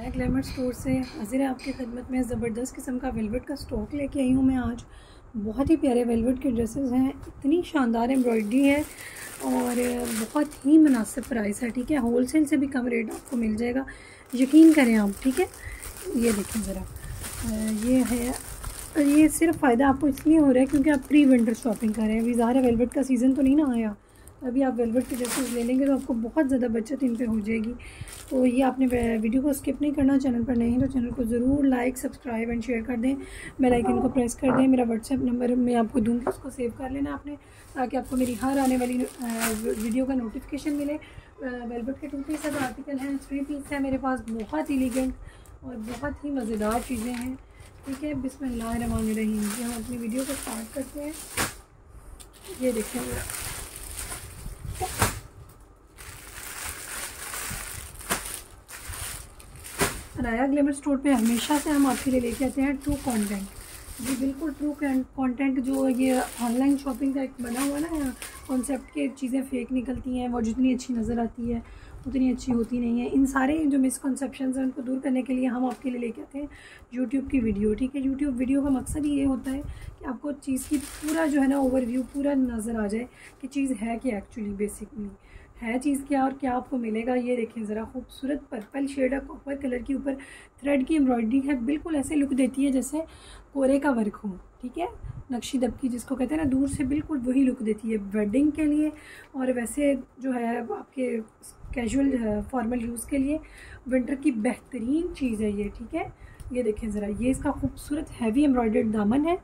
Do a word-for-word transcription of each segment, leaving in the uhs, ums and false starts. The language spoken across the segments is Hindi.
अनाया ग्लैमर स्टोर से हाजिर है आपकी खिदमत में। ज़बरदस्त किस्म का वेलवेट का स्टॉक लेके आई हूँ मैं आज। बहुत ही प्यारे वेलवेट के ड्रेसेस हैं, इतनी शानदार एम्ब्रॉयडरी है और बहुत ही मुनासिब प्राइस है। ठीक है, होल सेल से भी कम रेट आपको मिल जाएगा, यकीन करें आप। ठीक है, ये देखें ज़रा, ये है। ये सिर्फ फ़ायदा आपको इसलिए हो रहा है क्योंकि आप प्री विंटर शॉपिंग कर रहे हैं। अभी ज़ाहिर वेलवेट का सीज़न तो नहीं ना आया, अभी आप वेलवेट के ड्रेसेस ले लेंगे तो आपको बहुत ज़्यादा बचत इन पे हो जाएगी। तो ये आपने वीडियो को स्किप नहीं करना। चैनल पर नहीं तो चैनल को ज़रूर लाइक, सब्सक्राइब एंड शेयर कर दें। बेल आइकन को प्रेस कर दें। मेरा व्हाट्सएप नंबर मैं आपको दूँगी, उसको सेव कर लेना आपने, ताकि आपको मेरी हर आने वाली वीडियो का नोटिफिकेशन मिले। वेलवेट के टू पीस अब आर्टिकल हैं, थ्री पीस है मेरे पास, बहुत एलिगेंट और बहुत ही मज़ेदार चीज़ें हैं। ठीक है, बिस्मिल्लाहिर्रहमानिर्रहीम। हम अपनी वीडियो को स्टार्ट करते हैं। ये देखें मेरा अनाया ग्लैमर स्टोर पे हमेशा से हम आपके लिए लेके आते हैं ट्रू कंटेंट। जी बिल्कुल ट्रू कंटेंट। जो ये ऑनलाइन शॉपिंग का एक बना हुआ ना कॉन्सेप्ट के, चीज़ें फेक निकलती हैं, वो जितनी अच्छी नज़र आती है उतनी अच्छी होती नहीं है। इन सारे जो मिसकॉन्सेप्शंस हैं उनको दूर करने के लिए हम आपके लिए लेके आते हैं यूट्यूब की वीडियो। ठीक है, यूट्यूब वीडियो का मकसद ही ये होता है कि आपको चीज़ की पूरा जो है ना ओवरव्यू पूरा नज़र आ जाए कि चीज़ है क्या, एक्चुअली बेसिकली है चीज़ क्या और क्या आपको मिलेगा। ये देखें ज़रा, खूबसूरत पर्पल शेड है, कॉपर कलर के ऊपर थ्रेड की एम्ब्रॉयडरी है। बिल्कुल ऐसे लुक देती है जैसे कोरे का वर्क हो। ठीक है, नक्शी दबकी जिसको कहते हैं ना, दूर से बिल्कुल वही लुक देती है वेडिंग के लिए, और वैसे जो है आपके कैजुअल फॉर्मल यूज़ के लिए विंटर की बेहतरीन चीज़ है ये। ठीक है, ये देखें ज़रा, ये इसका खूबसूरत हैवी एम्ब्रॉयडर्ड दामन है।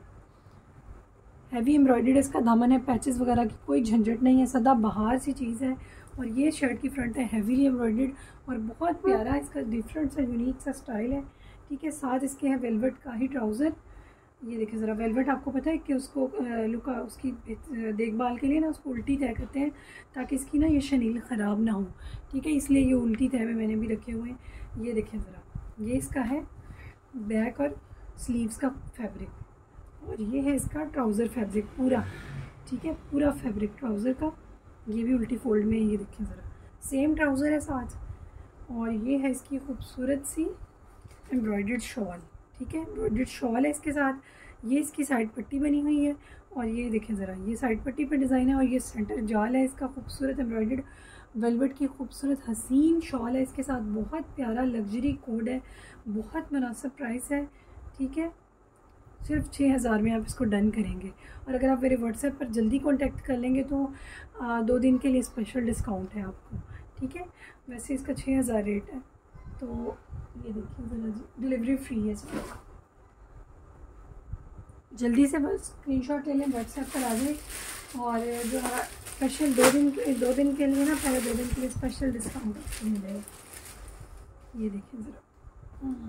हैवी एम्ब्रॉयडर्ड इसका दामन है, पैचेस वगैरह की कोई झंझट नहीं है, सदा बहार सी चीज़ है। और ये शर्ट की फ्रंट है हैवीली एम्ब्रॉयडर्ड और बहुत प्यारा इसका डिफरेंट सा यूनिक सा स्टाइल है। ठीक है, साथ इसके है वेलवेट का ही ट्राउज़र। ये देखिए ज़रा, वेलवेट आपको पता है कि उसको लुका उसकी देखभाल के लिए ना उसको उल्टी तय करते हैं ताकि इसकी ना ये शनील ख़राब ना हो। ठीक है, इसलिए ये उल्टी तय में मैंने भी रखे हुए हैं। ये देखें ज़रा, ये इसका है बैक और स्लीव्स का फैब्रिक, और ये है इसका ट्राउज़र फैब्रिक पूरा। ठीक है, पूरा फैब्रिक ट्राउज़र का, ये भी उल्टी फोल्ड में है। ये देखें ज़रा, सेम ट्राउज़र है साथ, और ये है इसकी खूबसूरत सी एम्ब्रॉयडर्ड शॉल। ठीक है, एम्ब्रॉयडर्ड शॉल है इसके साथ। ये इसकी साइड पट्टी बनी हुई है, और ये देखें ज़रा, ये साइड पट्टी पे डिज़ाइन है, और ये सेंटर जाल है इसका खूबसूरत एम्ब्रॉयडर्ड वेलवेट की खूबसूरत हसीन शॉल है इसके साथ। बहुत प्यारा लग्जरी कोड है, बहुत मुनासिब प्राइस है। ठीक है, सिर्फ छः हज़ार में आप इसको डन करेंगे, और अगर आप मेरे व्हाट्सएप पर जल्दी कांटेक्ट कर लेंगे तो आ, दो दिन के लिए स्पेशल डिस्काउंट है आपको। ठीक है, वैसे इसका छः हज़ार रेट है। तो ये देखिए ज़रा जी, डिलीवरी फ्री है इसमें। जल्दी से बस स्क्रीनशॉट ले लें, व्हाट्सएप पर आ जाए। और जो है स्पेशल दो दिन के दो दिन के लिए ना, पहले दो दिन के लिए स्पेशल डिस्काउंट आपको मिलेगा। ये देखिए ज़रा,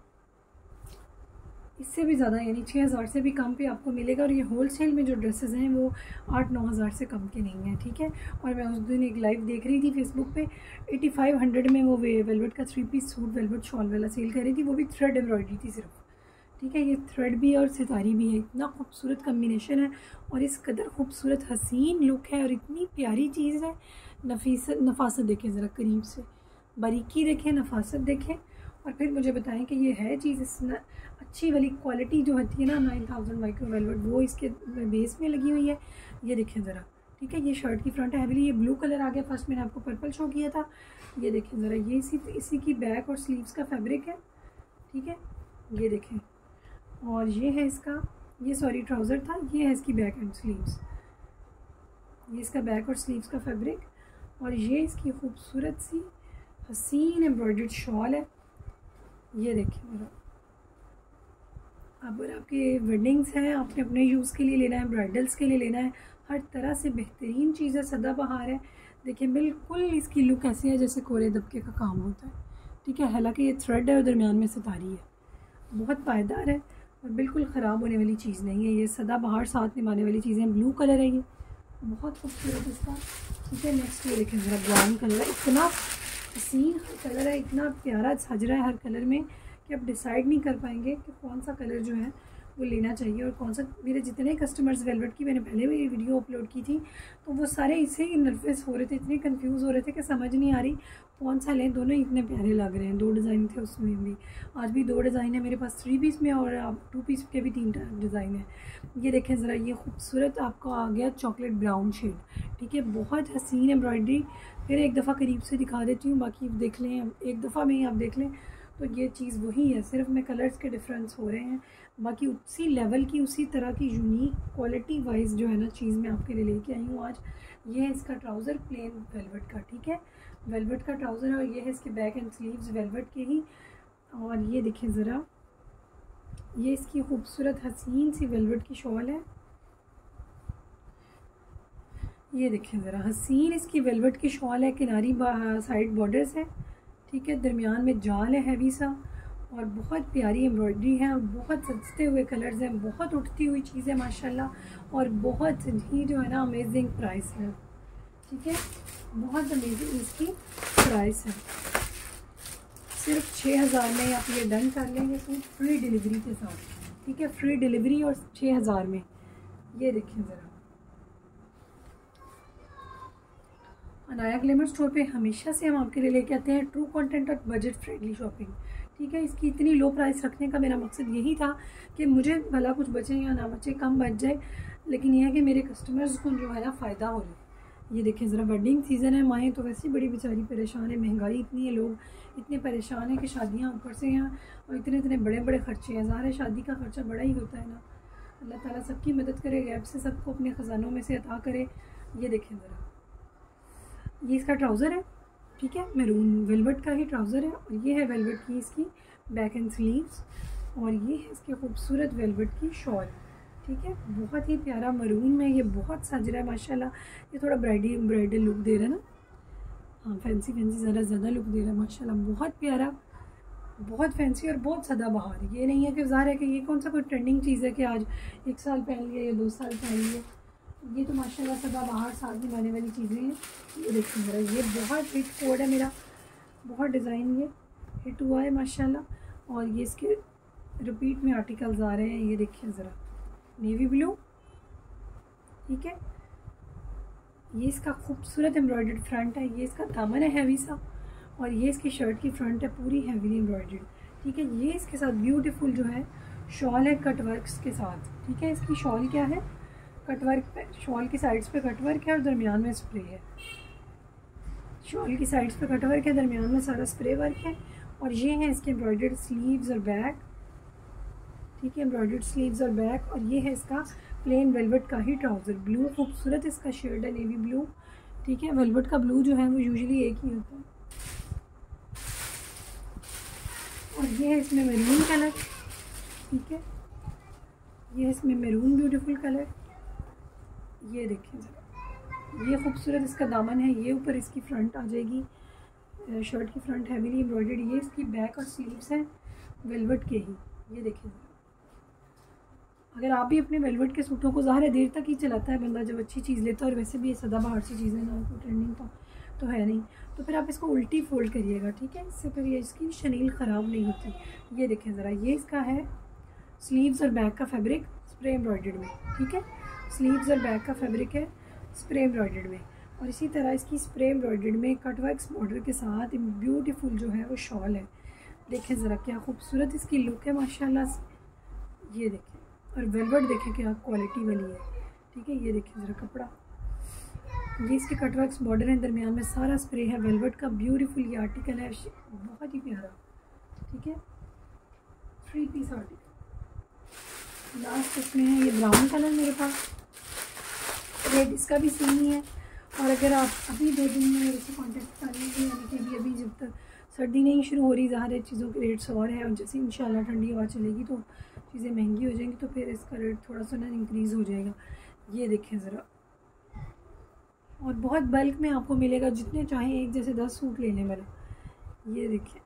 इससे भी ज़्यादा यानी छः हज़ार से भी कम पे आपको मिलेगा। और ये होल सेल में जो ड्रेसेस हैं वो आठ नौ हज़ार से कम के नहीं हैं। ठीक है, और मैं उस दिन एक लाइव देख रही थी फेसबुक पे, एटी फाइव हंड्रेड में वो वेलवेट का three piece suit velvet shawl वाला सेल कर रही थी, वो भी थ्रेड एम्ब्रॉयडरी थी सिर्फ। ठीक है, ये थ्रेड भी और सितारी भी है, इतना खूबसूरत कम्बिनेशन है और इस कदर खूबसूरत हसीन लुक है और इतनी प्यारी चीज़ है। नफीस नफासत देखें ज़रा करीब से, बारीकी देखें, नफासत देखें, और फिर मुझे बताएं कि ये है चीज़ इस अच्छी वाली क्वालिटी जो होती है ना नाइन थाउजेंड माइक्रो वेलवेट, वो इसके बेस में लगी हुई है। ये देखें ज़रा। ठीक है, ये शर्ट की फ्रंट है हैवीली, ये ब्लू कलर आ गया, फर्स्ट मैंने आपको पर्पल शो किया था। ये देखें ज़रा, ये इसी इसी की बैक और स्लीव्स का फैब्रिक है। ठीक है, ये देखें, और ये है इसका, ये सॉरी ट्राउज़र था, ये है इसकी बैक एंड स्लीव्स। ये इसका बैक और स्लीव्स का फैब्रिक, और ये इसकी खूबसूरत सी हसीन एम्ब्रॉयडर्ड शॉल है। ये देखिए मेरा, अब अगर आपके वेडिंग्स हैं, आपने अपने यूज़ के लिए लेना है, ब्राइडल्स के लिए लेना है, हर तरह से बेहतरीन चीज़ है, सदाबहार है। देखिए बिल्कुल इसकी लुक ऐसी है जैसे कोरे दबके का काम होता है। ठीक है, हालांकि ये थ्रेड है और दरमियान में सितारी है, बहुत पायदार है और बिल्कुल ख़राब होने वाली चीज़ नहीं है। ये सदाबहार साथ निभाने वाली चीज़ें, ब्लू कलर है, ये बहुत खूबसूरत इसका। ठीक है, नेक्स्ट ये देखें ज़रा, ब्राउन कलर है, इतना हसीन कलर है, इतना प्यारा सज रहा है हर कलर में कि आप डिसाइड नहीं कर पाएंगे कि कौन सा कलर जो है वो लेना चाहिए। और कौन सा, मेरे जितने कस्टमर्स वेलवेट की मैंने पहले भी वीडियो अपलोड की थी, तो वो सारे इससे ही नर्वस हो रहे थे, इतने कंफ्यूज हो रहे थे कि समझ नहीं आ रही कौन सा लें। दोनों इतने प्यारे लग रहे हैं, दो डिज़ाइन थे उसमें भी। आज भी दो डिज़ाइन है मेरे पास, थ्री पीस में और टू पीस के भी तीन डिज़ाइन है। ये देखें ज़रा, ये खूबसूरत आपका आ गया चॉकलेट ब्राउन शेड, ठीक है, बहुत हसीन एम्ब्रॉयडरी। फिर एक दफ़ा करीब से दिखा देती हूँ, बाकी देख लें, एक दफ़ा में ही आप देख लें तो ये चीज़ वही है, सिर्फ में कलर्स के डिफरेंस हो रहे हैं, बाकी उसी लेवल की, उसी तरह की यूनिक क्वालिटी वाइज जो है ना चीज़ मैं आपके लिए लेके आई हूँ आज। ये है इसका ट्राउज़र प्लेन वेलवेट का, ठीक है, वेलवेट का ट्राउज़र है। और ये है इसके बैक एंड स्लीव्स वेलवेट के ही। और ये देखें ज़रा, ये इसकी खूबसूरत हसीन सी वेलवेट की शॉल है। ये देखें ज़रा, हसीन इसकी वेलवेट की शॉल है, किनारी साइड बॉर्डर्स है, ठीक है, दरमियान में जाल है हैवी सा, और बहुत प्यारी एम्ब्रॉयडरी है, और बहुत सजते हुए कलर्स हैं, बहुत उठती हुई चीज़ है माशाल्लाह, और बहुत ही जो है ना अमेजिंग प्राइस है, ठीक है, बहुत अमेजिंग इसकी प्राइस है। सिर्फ छः हज़ार में आप ये डन कर लेंगे तो फ्री डिलीवरी के साथ, ठीक है, फ्री डिलीवरी और छः हज़ार में। ये देखें ज़रा, अनाया ग्लैमर स्टोर पे हमेशा से हम आपके लिए लेके आते हैं ट्रू कंटेंट और बजट फ्रेंडली शॉपिंग, ठीक है। इसकी इतनी लो प्राइस रखने का मेरा मकसद यही था कि मुझे भला कुछ बचे या ना बचे, कम बच जाए, लेकिन यह है कि मेरे कस्टमर्स को जो है ना फ़ायदा हो जाए। ये देखें ज़रा, वेडिंग सीज़न है, माएँ तो वैसे बड़ी बेचारी परेशान है, महंगाई इतनी है, लोग इतने परेशान हैं कि शादियाँ ऊपर से हैं और इतने इतने बड़े बड़े खर्चे हैं। ज़ाहिर है शादी का खर्चा बड़ा ही होता है ना। अल्लाह ताला सबकी मदद करे, गैप से सबको अपने ख़जानों में से अता करे। ये देखें ज़रा, ये इसका ट्राउज़र है, ठीक है, मैरून वेलवेट का ही ट्राउज़र है, और ये है वेलवेट की इसकी बैक एंड स्लीव्स, और ये है इसके खूबसूरत वेलवेट की शॉल, ठीक है, बहुत ही प्यारा मरून में, ये बहुत सज रहा है माशाल्लाह। ये थोड़ा ब्राइडल ब्राइडल लुक दे रहा है ना, हाँ, फैंसी फैंसी ज़रा ज़्यादा लुक दे रहा है माशाल्लाह, बहुत प्यारा, बहुत फैंसी और बहुत सदाबहार। ये नहीं है कि ज़ाहिर है कि ये कौन सा कोई ट्रेंडिंग चीज़ है कि आज एक साल पहन लिया या दो साल पहन लिया, ये तो माशाल्लाह सदाबहार साथ निभाने वाली चीज़ें हैं। ये देखिए ज़रा, ये बहुत हिट कोड है मेरा, बहुत डिज़ाइन ये हिट हुआ है माशाल्लाह, और ये इसके रिपीट में आर्टिकल्स आ रहे हैं। ये देखिए ज़रा, नेवी ब्लू, ठीक है, ये इसका खूबसूरत एम्ब्रॉयडर्ड फ्रंट है, ये इसका दामन है हैवी सा, और ये इसकी शर्ट की फ्रंट है पूरी हैवीली एम्ब्रॉयडर्ड, ठीक है। ये इसके साथ ब्यूटीफुल जो है शॉल है कटवर्क्स के साथ, ठीक है। इसकी शॉल क्या है, कटवर्क पे, शॉल की साइड्स पे कटवर्क है और दरमियान में स्प्रे है। शॉल की साइड्स पे कटवर्क है, दरमियान में सारा स्प्रे वर्क है, और ये है इसके एम्ब्रॉयडर्ड स्लीव्स और बैक, ठीक है, एम्ब्रॉयडर्ड स्लीव्स और बैक। और ये है इसका प्लेन वेलवेट का ही ट्राउज़र, ब्लू खूबसूरत इसका शेड है, नेवी ब्लू, ठीक है। वेलवेट का ब्लू जो है वो यूजुअली एक ही होता है, और ये है इसमें मैरून कलर, ठीक है, ये है इसमें मैरून ब्यूटीफुल कलर। ये देखें ज़रा, ये खूबसूरत इसका दामन है, ये ऊपर इसकी फ्रंट आ जाएगी, शर्ट की फ्रंट हैवीली एम्ब्रॉयडर्ड, ये इसकी बैक और स्लीव्स हैं वेलवेट के ही। ये देखें, अगर आप भी अपने वेलवेट के सूटों को, ज़ाहिर है देर तक ही चलाता है बंदा जब अच्छी चीज़ लेता है, और वैसे भी ये सदाबहार सी चीज़ें ना, कोई ट्रेंडिंग का तो है नहीं, तो फिर आप इसको उल्टी फोल्ड करिएगा, ठीक है, इससे फिर ये इसकी शनील ख़राब नहीं होती। ये देखें ज़रा, ये इसका है स्लीव्स और बैक का फैब्रिक स्प्रे एम्ब्रॉयडर्ड में, ठीक है, स्लीव्स और बैक का फैब्रिक है स्प्रे एम्ब्रॉयडर्ड में, और इसी तरह इसकी स्प्रे एम्ब्रॉयडर्ड में कटवर्क्स बॉर्डर के साथ ब्यूटीफुल जो है वो शॉल है। देखें ज़रा, क्या खूबसूरत इसकी लुक है माशाल्लाह। ये देखें, और वेलवेट देखें क्या क्वालिटी वाली है, ठीक है। ये देखें ज़रा कपड़ा, ये इसके कटवर्क्स बॉर्डर है, दरमियान में सारा स्प्रे है वेलवेट का, ब्यूटीफुल ये आर्टिकल है, बहुत ही प्यारा, ठीक है, थ्री पीस आर्टिकल। लास्ट इसमें है ये ब्राउन कलर मेरे पास, रेट इसका भी सेम ही है, और अगर आप अभी दो दिन में मेरे से कॉन्टेक्ट कर लीजिए, यानी कि अभी अभी जब तक सर्दी नहीं शुरू हो रही, ज़ाहिर है चीज़ों के रेट्स और हैं, और जैसे इंशाल्लाह ठंडी हवा चलेगी तो चीज़ें महंगी हो जाएंगी, तो फिर इसका रेट थोड़ा सा ना इंक्रीज़ हो जाएगा। ये देखें ज़रा, और बहुत बल्क में आपको मिलेगा, जितने चाहें एक जैसे दस सूट लेने वाले। ये देखें,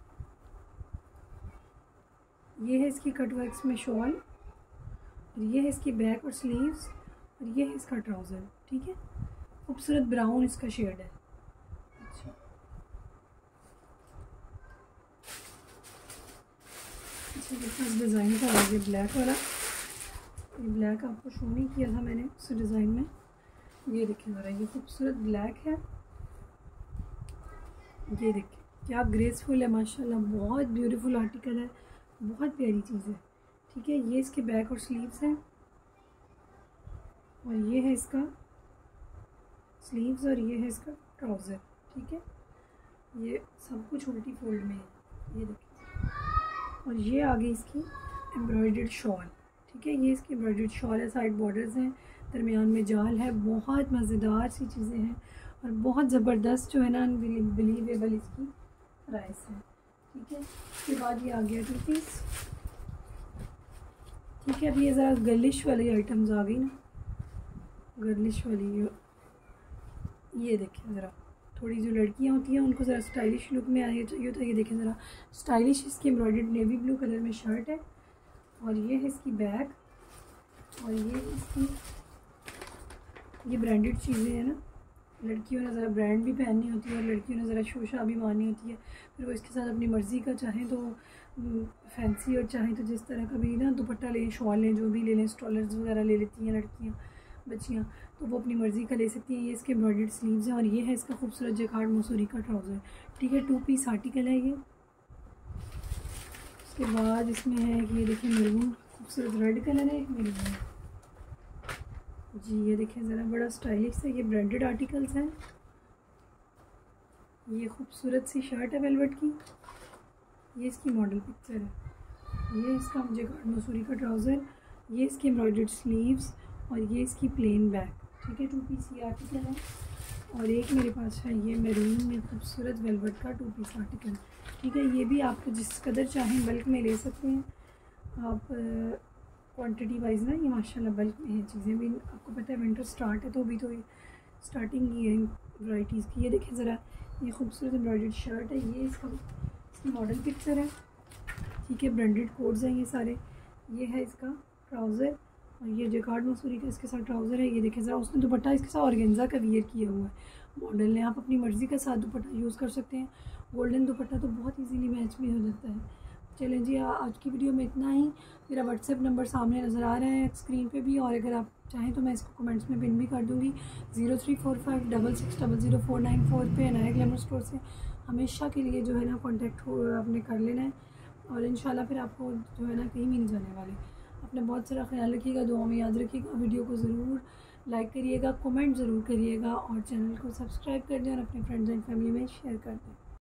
ये है इसकी कटवर्क्स में शॉल, और ये है इसकी बैक और स्लीव्स, और ये है इसका ट्राउज़र, ठीक है, खूबसूरत ब्राउन इसका शेड है। अच्छा, अच्छा, डिज़ाइन का है ये ब्लैक वाला, ये ब्लैक आपको शो नहीं किया था मैंने उस डिज़ाइन में। ये देखिए ज़रा, ये खूबसूरत ब्लैक है। ये देखिए क्या ग्रेसफुल है माशाल्लाह, बहुत ब्यूटीफुल आर्टिकल है, बहुत प्यारी चीज़ है। ठीक है, ये इसके बैक और स्लीव्स हैं, और ये है इसका स्लीव्स, और ये है इसका ट्राउज़र। ठीक है, ये सब कुछ उल्टी फोल्ड में है। ये देखिए, और ये आगे इसकी एम्ब्रॉयडर्ड शॉल। ठीक है, ये इसकी एम्ब्रॉयडर्ड शॉल है, साइड बॉर्डर्स हैं, दरमियान में जाल है, बहुत मज़ेदार सी चीज़ें हैं और बहुत ज़बरदस्त जो है ना अनबिलीवेबल इसकी प्राइस है। ठीक है, उसके बाद ये आ गया टू पीस। ठीक है, अब ये ज़रा गर्लिश वाली आइटम्स आ गई ना, गर्लिश वाली। ये देखें ज़रा, थोड़ी जो लड़कियां होती हैं उनको ज़रा स्टाइलिश लुक में आनी चाहिए, तो ये देखें ज़रा स्टाइलिश इसकी एम्ब्रॉयडर्ड नेवी ब्लू कलर में शर्ट है, और ये है इसकी बैग, और ये इसकी ये ब्रांडेड चीज़ें हैं ना, लड़कियों ने ज़रा ब्रांड भी पहननी होती है और लड़कियों ने ज़रा शोशा भी मारनी होती है, फिर वो इसके साथ अपनी मर्ज़ी का चाहें तो फैंसी और चाहें तो जिस तरह का भी ना दुपट्टा लें, शॉल लें, जो भी ले लें, स्टॉलर्स वगैरह ले लेती हैं लड़कियाँ बच्चियाँ, तो वो अपनी मर्ज़ी का ले सकती हैं। ये इसके एम्ब्रॉयडर्ड स्लीव्स हैं, और ये है इसका खूबसूरत जैकार्ड मसूरी का ट्राउज़र। ठीक है, टू पीस आर्टिकल है ये। उसके बाद इसमें है कि ये देखिए मेरून, खूबसूरत रेड कलर है, मेरून जी। ये देखें ज़रा, बड़ा स्टाइलिश है, ये ब्रांडेड आर्टिकल्स हैं। ये खूबसूरत सी शर्ट है वेलवेट की, ये इसकी मॉडल पिक्चर है। ये इसका जैकार्ड मसूरी का ट्राउज़र, ये इसकी एम्ब्रॉयडर्ड स्लीव्स, और ये इसकी प्लेन बैग। ठीक है, टू पीस ये आर्टिकल है। और एक मेरे पास है ये मैरून में खूबसूरत वेलवेट का टू पीस आर्टिकल। ठीक है, ये भी आप जिस कदर चाहें बल्क में ले सकते हैं आप, क्वांटिटी वाइज ना, ये माशाल्लाह बल्क में है चीज़ें भी। आपको पता है विंटर स्टार्ट है, तो अभी तो स्टार्टिंग ही है वैराइटीज़ की। ये देखें ज़रा, ये खूबसूरत एम्ब्रॉयडर्ड शर्ट है, ये इसका इसकी मॉडल पिक्चर है। ठीक है, ब्रांडेड कोड्स हैं ये सारे। ये है इसका ट्राउज़र, और ये जैकार्ड मसूरी का इसके साथ ट्राउज़र है। ये देखें ज़रा, उसने दुपट्टा इसके साथ ऑर्गेन्जा का वियर किया हुआ है मॉडल ने। आप अपनी मर्ज़ी का साथ दुपट्टा यूज़ कर सकते हैं, गोल्डन दुपट्टा तो बहुत इजीली मैच भी हो जाता है। चलें जी, आज की वीडियो में इतना ही। मेरा व्हाट्सएप नंबर सामने नज़र आ रहा है स्क्रीन पे भी, और अगर आप चाहें तो मैं इसको कमेंट्स में पिन भी कर दूँगी। Zero three four five double six double zero four nine four पे अनाया ग्लैमर स्टोर से हमेशा के लिए जो है ना कॉन्टैक्ट हो आपने कर लेना है, और इंशाल्लाह फिर आपको जो है ना कहीं भी नहीं जाने वाले। अपना बहुत सारा ख्याल रखिएगा, दुआ में याद रखिएगा। वीडियो को ज़रूर लाइक करिएगा, कमेंट ज़रूर करिएगा, और चैनल को सब्सक्राइब कर दें और अपने फ्रेंड्स एंड फैमिली में शेयर कर दें।